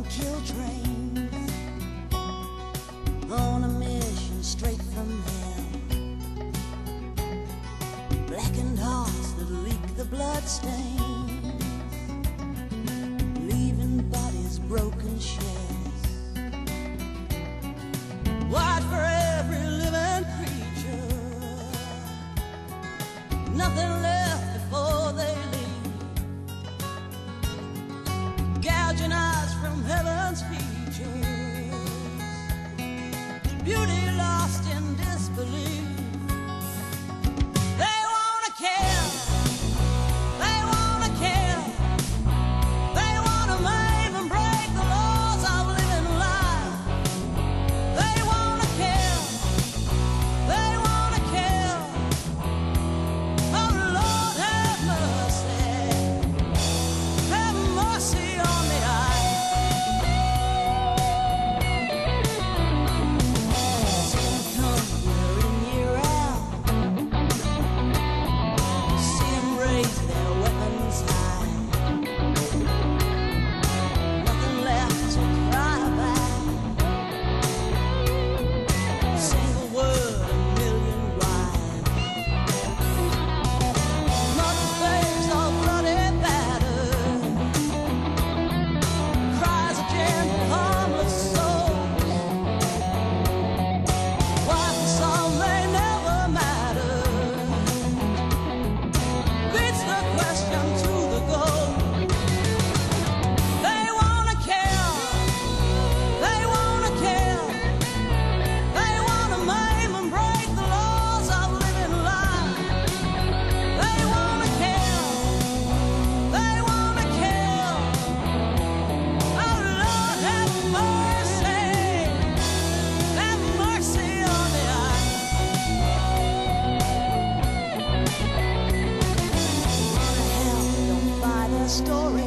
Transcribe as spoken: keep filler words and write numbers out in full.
kill trains on a mission straight from hell. Blackened hearts that leak the blood stains, leaving bodies broken shells. Watch for every living creature, nothing left before they leave. Gouging eyes from heaven's features, beauty lost in disbelief. They wanna kill, they wanna kill, they wanna maim and break the laws of living life. They wanna kill, they wanna kill. Oh Lord, have mercy, have mercy on the eye. Some come year in, year out, see 'em raise their weapons high. Nothing left to cry about, single word, a million rhymes. Mother's face all bloody battered, cries of gentle, harmless souls. Why for some they never matter, beats the question to the goal. They wanna kill, they wanna kill, they wanna maim and break the laws of living life. They wanna kill, they wanna kill. Oh Lord, have mercy, have mercy on the eye. Run to hell, don't buy their story.